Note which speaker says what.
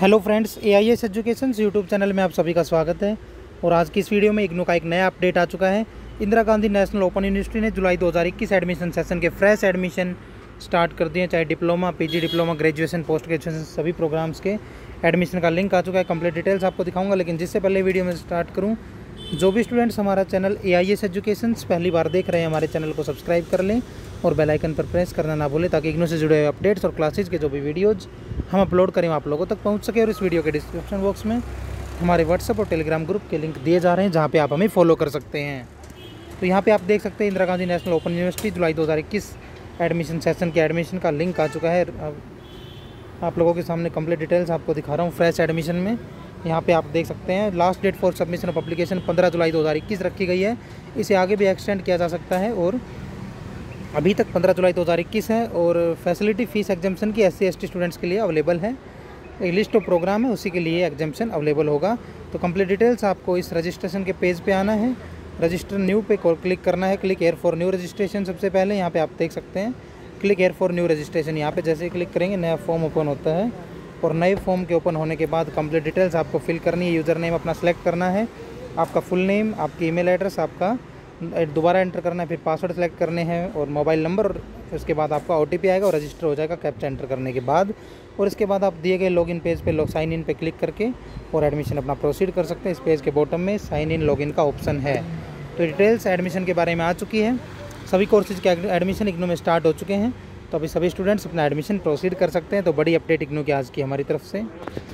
Speaker 1: Hello friends, AIS education YouTube channel में आप सभी का स्वागत है। और आज की इस वीडियो में इग्नू का एक नया अपडेट आ चुका है। Indira Gandhi national open university ने जुलाई 2021 एडमिशन सेशन के फ्रेश एडमिशन स्टार्ट कर दिए हैं। चाहे diploma, PG diploma, graduation, post graduation सभी प्रोग्राम्स के एडमिशन का लिंक आ चुका है। कंप्लीट डिटेल्स आपको दिखाऊंगा, लेकिन जिससे पहले वीडियो में स्टार्ट करूँ, जो भी स्टूडेंट्स हमारा चैनल AIS एजुकेशन पहली बार देख रहे हैं, हमारे चैनल को सब्सक्राइब कर लें और बेल आइकन पर प्रेस करना ना भूलें, ताकि इग्नू से जुड़े हुए अपडेट्स और क्लासेज के जो भी वीडियोज़ हम अपलोड करें आप लोगों तक पहुंच सके। और इस वीडियो के डिस्क्रिप्शन बॉक्स में हमारे व्हाट्सएप और टेलीग्राम ग्रुप के लिंक दिए जा रहे हैं, जहां पे आप हमें फॉलो कर सकते हैं। तो यहाँ पे आप देख सकते हैं Indira Gandhi national open university जुलाई 2021 एडमिशन सेशन के एडमिशन का लिंक आ चुका है। आप लोगों के सामने कंप्लीट डिटेल्स आपको दिखा रहा हूँ। फ्रेश एडमिशन में यहाँ पे आप देख सकते हैं last date for submission of application 15 जुलाई 2021 रखी गई है। इसे आगे भी एक्सटेंड किया जा सकता है और अभी तक 15 जुलाई 2021 है। और फैसिलिटी फ़ीस एग्जाम्पशन की SC/ST स्टूडेंट्स के लिए अवेलेबल है। एक लिस्ट ऑफ प्रोग्राम है, उसी के लिए एग्जाम्पशन अवेलेबल होगा। तो कंप्लीट डिटेल्स आपको इस रजिस्ट्रेशन के पेज पे आना है, रजिस्टर न्यू पे क्लिक करना है। Click here for new registration सबसे पहले यहाँ पे आप देख सकते हैं। Click here for new registration, यहाँ पे जैसे क्लिक करेंगे नया फॉर्म ओपन होता है। और नए फॉर्म के ओपन होने के बाद कंप्लीट डिटेल्स आपको फिल करनी है। यूज़र नेम अपना सेलेक्ट करना है, आपका फुल नेम, आपकी ईमेल एड्रेस आपका दोबारा एंटर करना है, फिर पासवर्ड सेलेक्ट करने हैं और मोबाइल नंबर। और उसके बाद आपका OTP आएगा और रजिस्टर हो जाएगा कैप्चा एंटर करने के बाद। और इसके बाद आप दिए गए लॉगिन पेज पे साइन इन पे क्लिक करके और एडमिशन अपना प्रोसीड कर सकते हैं। इस पेज के बॉटम में साइन इन लॉगिन का ऑप्शन है। तो डिटेल्स एडमिशन के बारे में आ चुकी है। सभी कोर्सेज के एडमिशन इग्नू में स्टार्ट हो चुके हैं। तो अभी सभी स्टूडेंट्स अपना एडमिशन प्रोसीड कर सकते हैं। तो बड़ी अपडेट इग्नू की आज की हमारी तरफ से।